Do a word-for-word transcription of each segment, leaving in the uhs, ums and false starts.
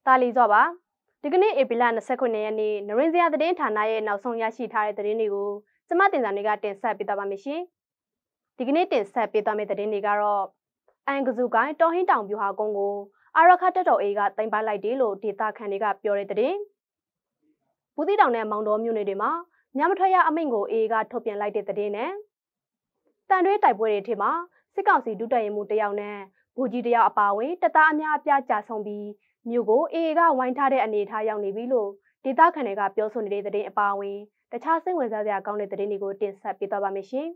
တာလီစောပါဒီကနေ့ဧပြီလ၂၉ရက်နေ့နရင်းစရာသတင်းဌာနရဲ့နောက်ဆုံးရရှိထားတဲ့သတင်းတွေကိုကျမတင်စာတွေကတင်ဆက်ပေးသွားပါမယ်ရှင်ဒီကနေ့တင်ဆက်ပေးသွားမယ့်သတင်းတွေကတော့အန်ကစုကိုင်းတော်ဟင်းတောင်ပြူဟာကုန်းကိုအာရခတက်တော်အေးကတင်ပိုက်လိုက်တယ်လို့ဒေသခံတွေကပြောတဲ့သတင်းဘူးသီးတောင်နဲ့မောင်တော်မြို့နယ်တွေမှာညမထွက်ရအမိန့်ကိုအေးကထုတ်ပြန်လိုက်တဲ့သတင်းနဲ့တန်တွဲတိုက်ပွဲတွေထဲမှာစစ်ကောင်စီဒုတပ်ရင်းမှုတယောက်နဲ့ဘူကြီးတယောက်အပါအဝင်တပ်သားအများအပြားကြာဆုံးပြီးမြို့ကိုအေအေကဝိုင်းထားတဲ့အနေအထားရောက်နေပြီလို့ဒေသခံတွေကပြောဆိုနေတဲ့သတင်းအပါအဝင်တခြားစိတ်ဝင်စားစရာကောင်းတဲ့သတင်းတွေကိုတင်ဆက်ပေးသွားပါမယ်ရှင်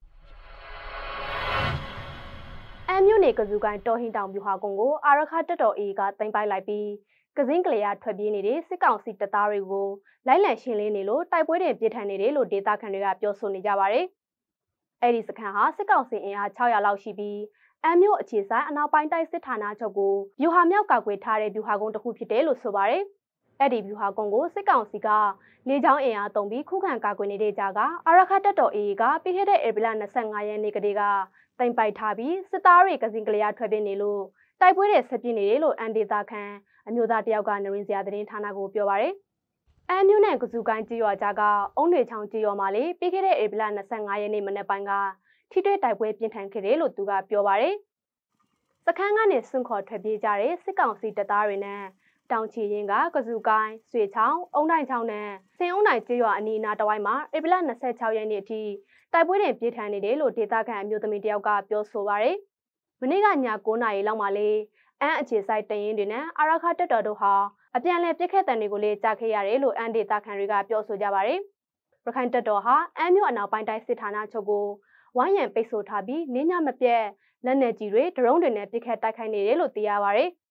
။အမ်မြို့နယ်ကစုကိုင်းတော်ဟင်းတောင်ပြူဟာကုန်းကိုအာရခတက်တော်အေကတင်ပိုက်လိုက်ပြီးကစင်းကလေးရထွက်ပြေးနေတဲ့စစ်ကောင်စီတပ်သားတွေကိုလိုက်လံရှင်းလင်းနေလို့တိုက်ပွဲတွေပြစ်ထန်နေတယ်လို့ဒေသခံတွေကပြောဆိုနေကြပါတယ်။အဲ့ဒီစခန်းဟာစစ်ကောင်စီအင်အား၆ရာလောက်ရှိပြီးအမ်မြို့အခြေဆိုင်အနောက်ပိုင်းတိုင်းစစ်ဌာနချုပ်ကိုဗျူဟာမြောက်ကာကွယ်ထားတဲ့ဗျူဟာကုန်းတစ်ခုဖြစ်တယ်လို့ဆိုပါတယ်။အဲ့ဒီဗျူဟာကုန်းကိုစစ်ကောင်စီကလေကြောင်းအင်အားသုံးပြီးခုခံကာကွယ်နေတဲ့ကြားကအာရခတက်တော်အေကပြီးခဲ့တဲ့ဧပြီလ၂၅ရက်နေ့ကတည်းကတင်ပိုက်ထားပြီးစစ်သားတွေကစင်ကလေးရထွက်ပြေးနေလို့တိုက်ပွဲတွေဆက်ပြင်းနေတယ်လို့အန်ဒေတာခန်အမျိုးသားတယောက်ကနရင်းစရာသတင်းဌာနကိုပြောပါတယ်။အမ်မြို့နယ်ကစုကိုင်းကြီးရွာကြားကအုံးတွေချောင်းကြီးရွာမှာလေပြီးခဲ့တဲ့ဧပြီလ၂၅ရက်နေ့မနေ့ပိုင်းကထိတွေ့တိုက်ပွဲပြင်းထန်ခဲ့တယ်လို့သူကပြောပါတယ်။စခန်းကနေစွန့်ခေါ်ထွက်ပြေးကြတဲ့စစ်ကောင်စီတပ်သားတွေနဲ့တောင်ချီရင်ကကစုကိုင်းဆွေချောင်းအုံတိုင်းချောင်းနဲ့ဆင်အုံတိုင်းကျေးရွာအနီးအနားတဝိုက်မှာဧပြီလ၂၆ရက်နေ့အထိတိုက်ပွဲတွေပြင်းထန်နေတယ်လို့ဒေသခံအမျိုးသမီးတယောက်ကပြောဆိုပါတယ်။မနေ့ကည၉နာရီလောက်မှာလေအန်းအခြေဆိုင်တရင်တွေနဲ့အာရခတက်တော်တို့ဟာအပြန်အလှန်ပြစ်ခတ်တံတွေကိုလေကြားခဲ့ရတယ်လို့အန်ဒေသခံတွေကပြောဆိုကြပါတယ်။ရခိုင်တပ်တော်ဟာအန်းမြို့အနောက်ပိုင်းတိုင်းစစ်ဌာနချုပ်ကိုဝိုင်းရံပိတ်ဆို့ထားပြီးနေညမပြတ်လက်နက်ကြီးတွေဒရုန်းတွေနဲ့ပစ်ခတ်တိုက်ခိုက်နေတယ်လို့သိရပါတယ်။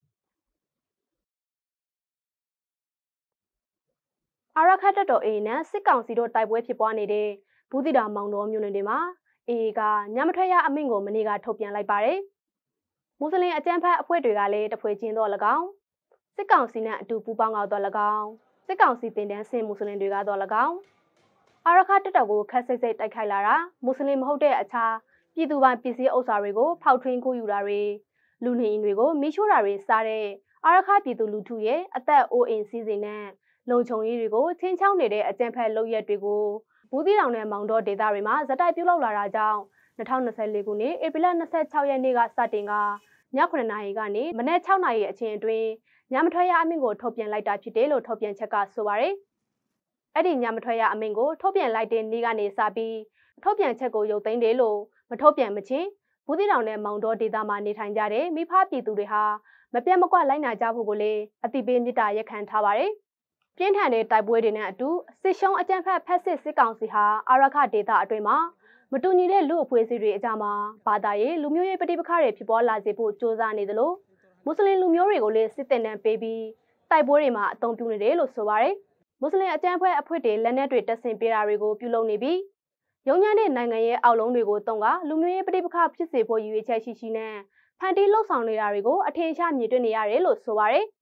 အာရခတ်တပ်တော်အေနဲ့စစ်ကောင်စီတို့တိုက်ပွဲဖြစ်ပွားနေတဲ့ဘူးသီးတောင်မောင်တော်မြို့နယ်တွေမှာအေကညမထွက်ရအမိန့်ကိုမနေ့ကထုတ်ပြန်လိုက်ပါတယ်။မွတ်စလင်အကြမ်းဖက်အဖွဲ့တွေကလည်းတဖွဲ့ချင်းတော့၎င်းစစ်ကောင်စီနဲ့အတူပူးပေါင်းတော့၎င်းစစ်ကောင်စီတင်တန်းဆင်မွတ်စလင်တွေကတော့၎င်းအာရခတ်တပ်တော်ကိုခက်စိတ်စိတ်တိုက်ခိုက်လာတာမွတ်စလင်မဟုတ်တဲ့အခြားပြည်သူပိုင်ပစ္စည်းဥစ္စာတွေကိုဖောက်ထွင်းခိုးယူတာတွေလူနေအိမ်တွေကိုမိရှို့တာတွေစားတဲ့အာရခပြည်သူလူထုရဲ့အသက်အိုးအိမ်စီးစိမ်နဲ့လုံခြုံရေးတွေကိုချင်းချောင်းနေတဲ့အကြမ်းဖက်လုပ်ရက်တွေကိုဘူးသီးတောင်နဲ့မောင်တော်ဒေသတွေမှာဇက်တိုက်ပြုလုပ်လာတာကြောင့်၂၀၂၄ခုနှစ်ဧပြီလ၂၆ရက်နေ့ကစတင်ကညခုနှစ်နာရီကနေမနက်၆နာရီအချိန်အတွင်းညမထွက်ရအမိန့်ကိုထုတ်ပြန်လိုက်တာဖြစ်တယ်လို့ထုတ်ပြန်ချက်ကဆိုပါတယ်။အဲ့ဒီညမထွက်ရအမိန့်ကိုထုတ်ပြန်လိုက်တဲ့နေ့ကနေစပြီးထုတ်ပြန်ချက်ကိုရုပ်သိမ်းတယ်လို့မထုတ်ပြန်မချင်းဘူးသီးတောင်နဲ့မောင်တော်ဒေသမှာနေထိုင်ကြတဲ့မိဖပြည်သူတွေဟာမပြတ်မကွက်လိုက်နာကြဖို့ကိုလည်းအတိပေးမြစ်တာရက်ခံထားပါတယ်။ပြင်းထန်တဲ့တိုက်ပွဲတွေနဲ့အတူစစ်ရှုံးအကြမ်းဖက်ဖက်စစ်စစ်ကောင်စီဟာအာရခဒေသအတွင်းမှာမတူညီတဲ့လူအဖွဲ့အစည်းတွေအကြမှာဘာသာရေးလူမျိုးရေးပဋိပက္ခတွေဖြစ်ပေါ်လာစေဖို့ကြိုးစားနေသလိုမွတ်စလင်လူမျိုးတွေကိုလည်းစစ်တပ်နဲ့ပေးပြီးတိုက်ပွဲတွေမှာအသုံးပြုနေတယ်လို့ဆိုပါတယ်။မွတ်စလင်အကြမ်းဖက်အဖွဲ့တွေလက်နက်တွေတပ်ဆင်ပေးတာတွေကိုပြုလုပ်နေပြီးရုံးညံတဲ့နိုင်ငံရဲ့အောက်လုံးတွေကိုတုံးကလူမျိုးရေးပဋိပက္ခဖြစ်စေဖို့ရည်ရွယ်ချက်ရှိရှိနဲ့ဖန်တီးလှုပ်ဆောင်နေတာတွေကိုအထင်ရှားမြင်တွေ့နေရတယ်လို့ဆိုပါတယ်။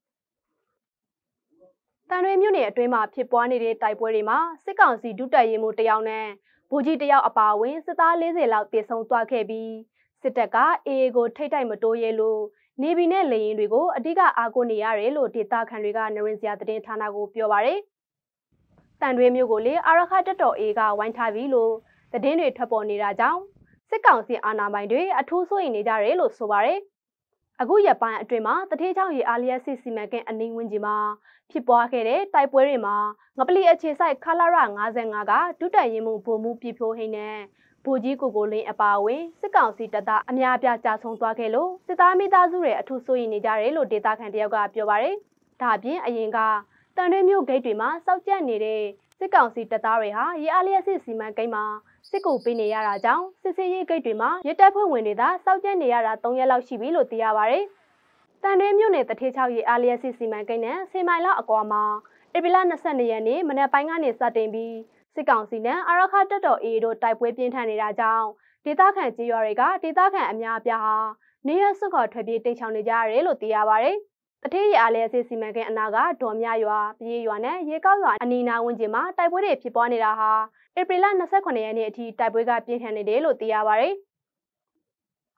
တန်ရွေမြို့နယ်အတွင်းမှာဖြစ်ပွားနေတဲ့တိုက်ပွဲတွေမှာစစ်ကောင်စီဒုတပ်ရင်းမှုတယောက်နဲ့ဗိုလ်ကြီးတယောက်အပါအဝင်စစ်သား၄၀လောက်တေဆုံးသွားခဲ့ပြီးစစ်တပ်ကအေအေကိုထိတ်တိုက်မတိုးရဲလို့နေပြည်နဲ့လေရင်တွေကိုအဓိကအားကိုးနေရတယ်လို့ဒေသခံတွေကနရင်စရာသတင်းဌာနကိုပြောပါတယ်။တန်တွဲမျိုးကိုလေအာရခတက်တော်အေကဝိုင်းထားပြီလို့သတင်းတွေထွက်ပေါ်နေတာကြောင့်စစ်ကောင်စီအာဏာပိုင်တွေအထူးစိုးရိမ်နေကြတယ်လို့ဆိုပါတယ်။အခုရက်ပိုင်းအတွင်းမှာတထေးချောင်းရေအားလျက်စစ်စီမံကိန်းအနီးဝန်းကျင်မှာဖြစ်ပွားခဲ့တဲ့တိုက်ပွဲတွေမှာငပလီအခြေဆိုင်ခလာရ၅၅ကဒုတက်ရင်မှုဗိုလ်မှုပြဖြိုးဟိန်းနဲ့ဗိုလ်ကြီးကိုကိုလင်းအပါအဝင်စစ်ကောင်စီတပ်သားအများအပြားကြာဆုံးသွားခဲ့လို့စစ်သားမိသားစုတွေအထူးစိုးရိမ်နေကြတယ်လို့ဒေသခံတယောက်ကပြောပါတယ်။ဒါအပြင်အရင်ကတန်တွဲမြို့ဂိတ်တွေမှာစောက်ကြက်နေတဲ့စစ်ကောင်စီတပ်သားတွေဟာရေအားလျက်စစ်စီမံကိန်းမှာစစ်ကူပေးနေရတာကြောင့်စစ်စေးရေးဂိတ်တွေမှာရတပ်ဖွဲ့ဝင်တွေသာစောက်ကြက်နေရတာ၃ရက်လောက်ရှိပြီလို့သိရပါတယ်။တန်တွဲမြို့နယ်တထေးချောင်းရေအားလျက်စစ်စီမံကိန်းနဲ့ဆယ်မိုင်လောက်အကွာမှာဧပြီလ၂၂ရက်နေ့မနက်ပိုင်းကနေစတင်ပြီးစစ်ကောင်စီနဲ့အာရခတက်တော်အေတို့တိုက်ပွဲပြင်းထန်နေတာကြောင့်ဒေသခံကြေးရွာတွေကဒေသခံအများအပြားဟာနေရစွန့်ခေါ်ထွက်ပြေးတိမ်းရှောင်နေကြရတယ်လို့သိရပါတယ်။တထေးရအားလျက်စစ်စီမံကိန်းအနာကဒေါ်မြရွာပြေးရွာနဲ့ရေကောက်ရွာအနီးနားဝန်းကျင်မှာတိုက်ပွဲတွေဖြစ်ပွားနေတာဟာဧပြီလ၂၉ရက်နေ့အထိတိုက်ပွဲကပြင်းထန်နေတယ်လို့သိရပါတယ်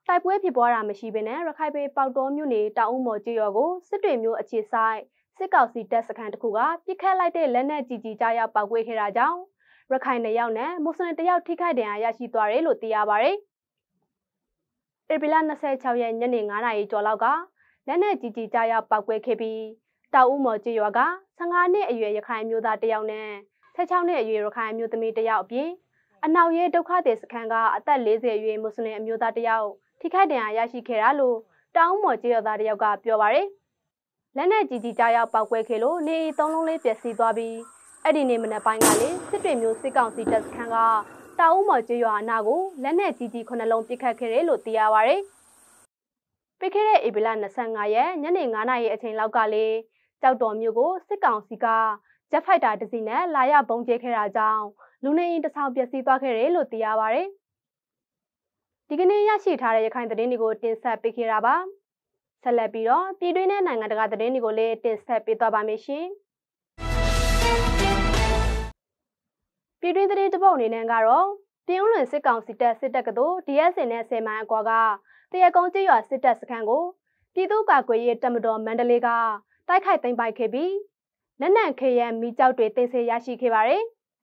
တိုက်ပွဲဖြစ်ပွားတာမရှိဘဲနဲ့ရခိုင်ပြည်ပေါတော်မြို့နယ်တောင်ဦးမော်ကျေးရွာကိုစစ်တွေမျိုးအခြေဆိုင်စစ်ကောင်စီတပ်စခန်းတစ်ခုကပြစ်ခတ်လိုက်တဲ့လက်နက်ကြီးကြီးကြားရောက်ပောက်ကွဲခဲ့တာကြောင့်ရခိုင်နယ်ရောက်နဲ့မွတ်စလင်တယောက်ထိခိုက်ဒဏ်ရာရရှိသွားတယ်လို့သိရပါတယ်။ဧပြီလ၂၆ရက်ညနေ၅နာရီကျော်လောက်ကလက်နက်ကြီးကြီးကြားရောက်ပောက်ကွဲခဲ့ပြီးတောင်ဦးမော်ကျေးရွာက၁၅နှစ်အရွယ်ရခိုင်မျိုးသားတယောက်နဲ့၁၆နှစ်အရွယ်ရခိုင်မျိုးသမီးတယောက်အပြင်အနောက်ရဲဒုက္ခသည်စခန်းကအသက်၄၀အရွယ်မွတ်စလင်အမျိုးသားတယောက်ထိခိုက်ဒဏ်ရာရရှိခဲ့တာလို့တောင်ဦးမော်ကျေးရွာသားတယောက်ကပြောပါတယ်။လက်နက်ကြီးကြီးကြားရောက်ပောက်ကွဲခဲ့လို့နေအိမ်သုံးလုံးလေးပျက်စီးသွားပြီးအဲ့ဒီနေ့မနက်ပိုင်းကလေစစ်တွေမျိုးစစ်ကောင်စီတပ်စခန်းကတောင်ဦးမော်ကျေးရွာအနားကိုလက်နက်ကြီးကြီးခုနှလုံးပစ်ခတ်ခဲ့တယ်လို့သိရပါတယ်။ပြီးခဲ့တဲ့ဧပြီလ၂၅ရက်ညနေ၅နာရီအချိန်လောက်ကလေကြောက်တော်မြို့ကိုစစ်ကောင်စီကဂျက်ဖိုက်တာတစ်စီးနဲ့လာရောက်ပုံကျဲခဲ့တာကြောင့်လူနေအိမ်တစ်ဆောင်ပျက်စီးသွားခဲ့တယ်လို့သိရပါတယ်။ဒီကနေ့ရရှိထားတဲ့ရခိုင်သတင်းတွေကိုတင်ဆက်ပေးခဲ့တာပါ။ဆက်လက်ပြီးတော့ပြည်တွင်းနဲ့နိုင်ငံတကာသတင်းတွေကိုလည်းတင်ဆက်ပေးသွားပါမယ်ရှင်။ပြည်တွင်းသတင်းတစ်ပုဒ်အနေနဲ့ကတော့ပြည်ဦးလွင်စစ်ကောင်စီတပ်စစ်တပ်ကတို့ ဒီ အက်စ် နဲ့ဆယ်မိုင်အကွာကတရကုန်းကျေးရွာစစ်တပ်စခန်းကိုပြည်သူ့ကာကွယ်ရေးတပ်မတော်မန္တလေးကတိုက်ခိုက်သိမ်းပိုက်ခဲ့ပြီးလက်နက်ခဲယမ်းမီးကျောက်တွေတင်ဆက်ရရှိခဲ့ပါတယ်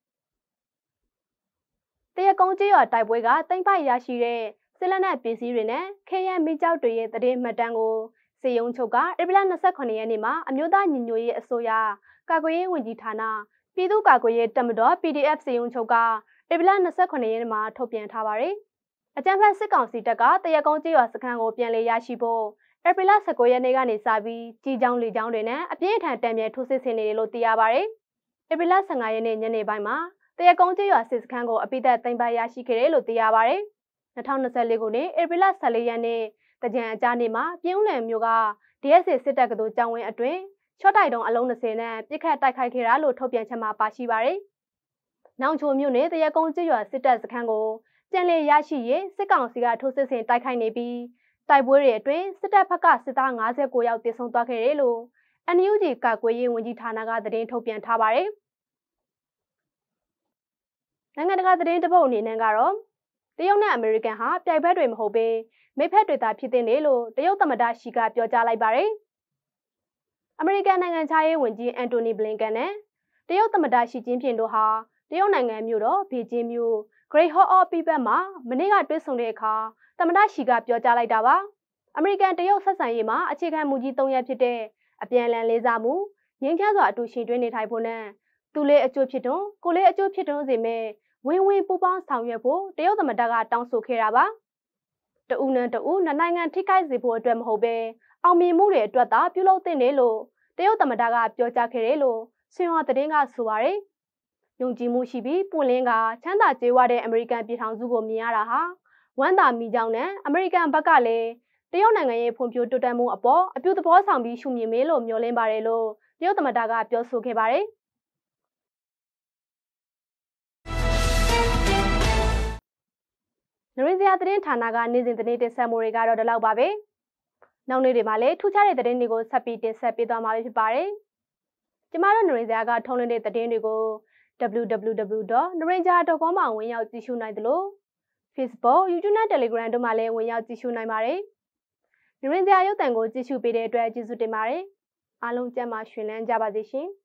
။တရကုန်းကျေးရွာတိုက်ပွဲကသိမ်းပိုက်ရရှိတဲ့စစ်လက်နက်ပစ္စည်းတွေနဲ့ခဲယမ်းမီးကျောက်တွေရဲ့သတင်းမှတ်တမ်းကိုစေယုံချုပ်ကဧပြီလ၂၇ရက်နေ့မှာအမျိုးသားညီညွတ်ရေးအစိုးရကာကွယ်ရေးဝန်ကြီးဌာနပြည်သူ့ကာကွယ်ရေးတပ်မတော် ပီ ဒီ အက်ဖ် စေယုံချုပ်ကဧပြီလ၂၇ရက်နေ့မှာထုတ်ပြန်ထားပါတယ်။အကြမ်းဖက်စစ်ကောင်စီတပ်ကတရကုန်းကျေးရွာစခန်းကိုပြန်လည်ရရှိဖို့ဧပြီလ၁၉ရက်နေ့ကနေစပြီးကြီးချောင်းလေချောင်းတွေနဲ့အပြင်းအထန်တံမြဲထိုးစစ်ဆင်နေတယ်လို့သိရပါတယ်။ဧပြီလ၁၅ရက်နေ့ညနေပိုင်းမှာတရကုန်းကျေးရွာစစ်စခန်းကိုအပိသက်သိမ်းပိုက်ရရှိခဲ့တယ်လို့သိရပါတယ်။၂၀၂၄ခုနှစ်ဧပြီလ၁၄ရက်နေ့တကြံအကြားနေ့မှာပြည်ဦးလွင်မြို့က ဒီ အက်စ် စစ်တပ်ကတို့ကြောင်းဝင်းအတွင်းချော့တိုက်တုံးအလုံး၂၀နဲ့ပြစ်ခတ်တိုက်ခိုက်ခဲ့တာလို့ထုတ်ပြန်ချက်မှာပါရှိပါတယ်။နောင်ချိုမြို့နယ်တရကုန်းကျေးရွာစစ်တပ်စခန်းကိုပြန်လည်ရရှိရေးစစ်ကောင်စီကထိုးစစ်ဆင်တိုက်ခိုက်နေပြီးတိုက်ပွဲတွေအတွင်းစစ်တပ်ဘက်ကစစ်သား၅၉ယောက်သေဆုံးသွားခဲ့တယ်လို့ အန် ယူ ဂျီ ကာကွယ်ရေးဝန်ကြီးဌာနကသတင်းထုတ်ပြန်ထားပါတယ်။နိုင်ငံတကာသတင်းတပုတ်အနေနဲ့ကတော့တရုတ်နဲ့အမေရိကန်ဟာပြိုင်ဘက်တွေမဟုတ်ဘဲမိဖက်တွေသာဖြစ်တဲ့နေလို့တရုတ်သမ္မတရှီကပြောကြားလိုက်ပါတယ်။အမေရိကန်နိုင်ငံခြားရေးဝန်ကြီးအန်တိုနီဘလင်ကန်နဲ့တရုတ်သမ္မတရှီကျင်းဖျင်တို့ဟာတရုတ်နိုင်ငံမြို့တော်ဘေကျင်းမြို့ Great Hall of People မှာမနေ့ကတွေ့ဆုံတဲ့အခါသမ္မတရှီကပြောကြားလိုက်တာပါ။အမေရိကန်တရုတ်ဆက်ဆံရေးမှာအခြေခံမူကြီး၃ရပ်ဖြစ်တဲ့အပြန်အလှန်လေးစားမှုငြိမ်းချမ်းစွာအတူရှင်တွဲနေထိုင်ဖို့နဲ့သူလေးအကျိုးဖြစ်တွန်းကိုလေးအကျိုးဖြစ်တွန်းစေမဲ့ဝင်းဝင်းပူးပေါင်းဆောင်ရွက်ဖို့တရုတ်သမ္မတကတောင်းဆိုခဲ့တာပါ။တဦးနဲ့တဦးနှစ်နိုင်ငံထိခိုက်စေဖို့အတွက်မဟုတ်ဘဲအောင်မြင်မှုတွေအတွက်သာပြုလုပ်သင့်တယ်လို့တရုတ်သမ္မတကပြောကြားခဲ့တယ်လို့ဆင်ဟွာသတင်းကဆိုပါတယ်။ယုံကြည်မှုရှိပြီးပွင့်လင်းကချမ်းသာကြွယ်ဝတဲ့အမေရိကန်ပြည်ထောင်စုကိုမြင်ရတာဟာဝမ်းသာမိကြောင်းနဲ့အမေရိကန်ဘက်ကလည်းတရုတ်နိုင်ငံရဲ့ဖွံ့ဖြိုးတိုးတက်မှုအပေါ်အပြုသဘောဆောင်ပြီးရှုမြင်မေးလို့မျှော်လင့်ပါတယ်လို့တရုတ်သမ္မတကပြောဆိုခဲ့ပါတယ်။နရင်းစရာသတင်းဌာနကနေ့စဉ်သတင်းတင်ဆက်မှုတွေကတော့ဒီလောက်ပါပဲ။နောက်နေ့တွေမှာလည်းထူးခြားတဲ့သတင်းတွေကိုဆက်ပြီးတင်ဆက်ပေးသွားမှာဖြစ်ပါတယ်။ကျမတို့နရင်းစရာကထုတ်လွှင့်တဲ့သတင်းတွေကို ဒဘလျူ ဒဘလျူ ဒဘလျူ ဒေါ့ နရင်းဂျာ ဒေါ့ ကောမ် မှာဝင်ရောက်ကြည့်ရှုနိုင်သလို Facebook, YouTube နဲ့ Telegram တို့မှာလည်းဝင်ရောက်ကြည့်ရှုနိုင်ပါတယ်။နရင်းစရာရုပ်သံကိုကြည့်ရှုပေးတဲ့အတွက်ကျေးဇူးတင်ပါတယ်။အားလုံးကျန်းမာရွှင်လန်းကြပါစေရှင်။